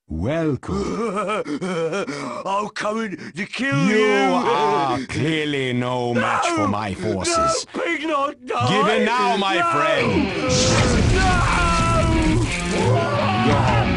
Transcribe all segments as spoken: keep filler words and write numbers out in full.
Welcome. I'm coming to kill you. You are clearly no match for my forces. No, pig not die. Give in now, my No. friend. No. Go home.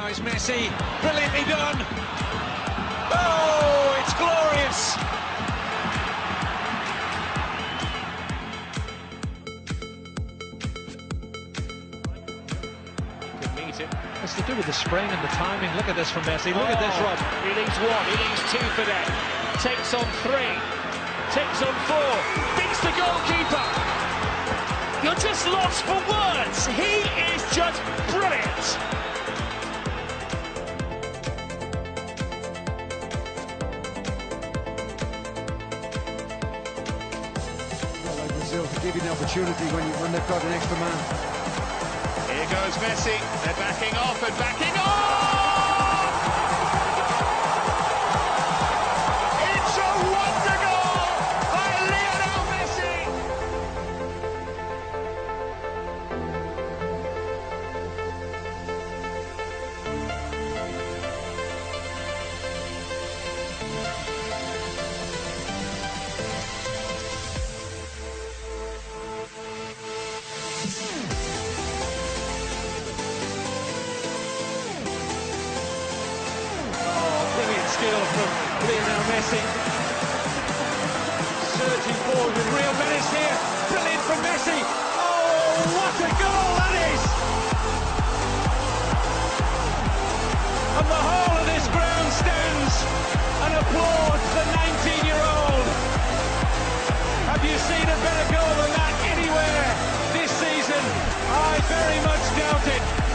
Now it's Messi, brilliantly done. Oh, it's glorious. Could meet it. It's to do with the spring and the timing. Look at this from Messi. Look oh, at this, Rob. He needs one, he needs two for that. Takes on three, takes on four, beats the goalkeeper. You're just lost for words. He is just brilliant. Well, like Brazil, to give you the opportunity when, you, when they've got an extra man. Here goes Messi. They're backing off and backing off. It's a wonder goal by Lionel Messi. Skill from Lionel Messi. Surging forward with real menace here. Brilliant from Messi. Oh, what a goal that is! And the whole of this ground stands and applauds the nineteen-year-old. Have you seen a better goal than that anywhere this season? I very much doubt it.